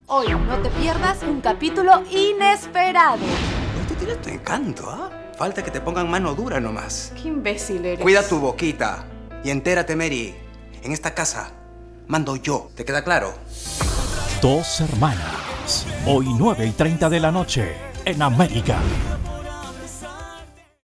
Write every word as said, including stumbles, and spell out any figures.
Hoy no te pierdas un capítulo inesperado. Hoy tú tienes tu encanto, ¿ah? Falta que te pongan mano dura nomás. Qué imbécil eres. Cuida tu boquita y entérate, Mary. En esta casa mando yo, ¿te queda claro? Dos hermanas. Hoy nueve y treinta de la noche en América.